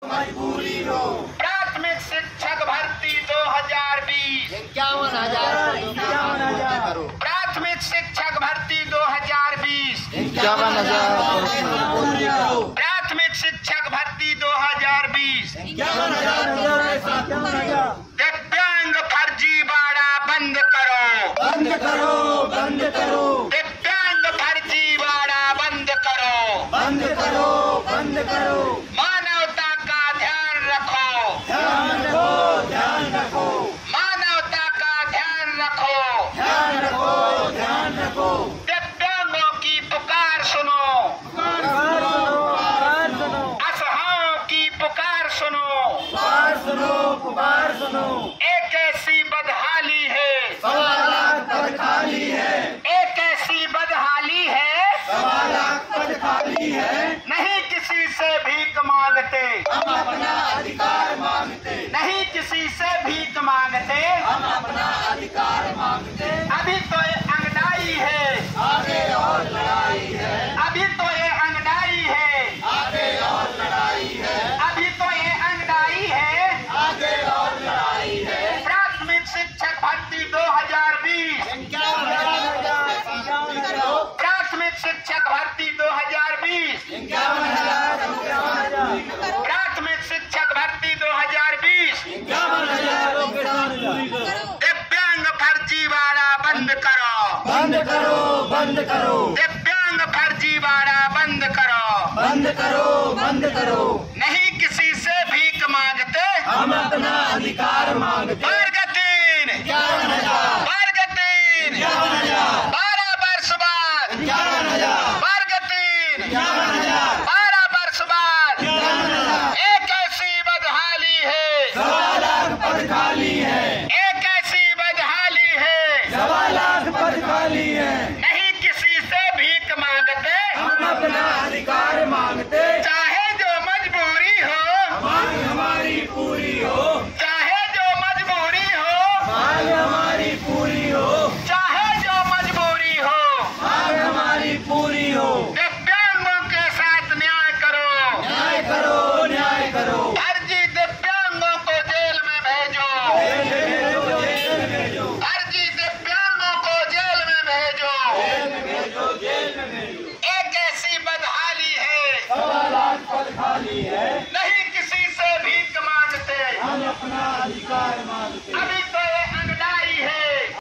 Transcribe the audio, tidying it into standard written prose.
मजबूरी हो। प्राथमिक शिक्षक भर्ती 2020 51,000 करो। प्राथमिक शिक्षक भर्ती 2020 51,000 प्राथमिक शिक्षक भर्ती 2020 दिव्यांग फर्जीवाड़ा बंद करो, बंद करो, बंद करो, दिव्यांग फर्जीवाड़ा बंद करो, बंद करो, बंद करो। मानवता का ध्यान रखो, ध्यान रखो, ध्यान रखो, मानवता का ध्यान रखो, ध्यान रखो, ध्यान रखो। दिव्यांगों की पुकार सुनो, असहायों की पुकार सुनो, पुकार सुनो, पुकार सुनो। एक ऐसी बदहाली है, 1.25 लाख पद खाली है, एक ऐसी बदहाली है, 1.25 लाख पद खाली है। नहीं किसी से भीख मांगते, हम अपना अधिकार मांगते, नहीं किसी से भीख मांगते, हम अपना अधिकार मांगते। अभी तो ये अंगड़ाई है, आगे और लड़ाई है, अभी तो ये अंगड़ाई है, आगे और लड़ाई है, अभी तो ये अंगड़ाई है। आगे और लड़ाई है। प्राथमिक शिक्षक भर्ती 2020 प्राथमिक शिक्षक भर्ती 2020 प्राथमिक शिक्षक भर्ती 2020 दिव्यांग फर्जीवाड़ा बंद करो, बंद करो, बंद करो, दिव्यांग फर्जीवाड़ा बंद करो, बंद करो, बंद करो। नहीं किसी से भीख मांगते, हम अपना अधिकार मांगते। वर्ग 3 51,000 वर्ग 3 51,000 12 वर्ष बाद 51,000 वर्ग 3 51,000 12 वर्ष बाद 51,000। एक ऐसी बदहाली है, 1.25 लाख पद खाली है, एक ऐसी बदहाली है, 1.25 लाख पद खाली है। नहीं किसी से भीख मांगते, हम अपना अधिकार मांगते। चाहे जो मजबूरी हो, मांग हमारी पूरी हो, चाहे जो मजबूरी हो, मांग हमारी पूरी हो, चाहे जो मजबूरी हो, मांग हमारी पूरी हो। दिव्यांगों के साथ न्याय करो, न्याय करो, न्याय करो। फर्जी दिव्यांगों को जेल में भेजो, जेल में भेजो, जेल में भेजो, फर्जी दिव्यांगों को जेल में भेजो। जेल में भेजो, जेल में भेजो। एक ऐसी बदहाली है, 1.25 लाख पद खाली है,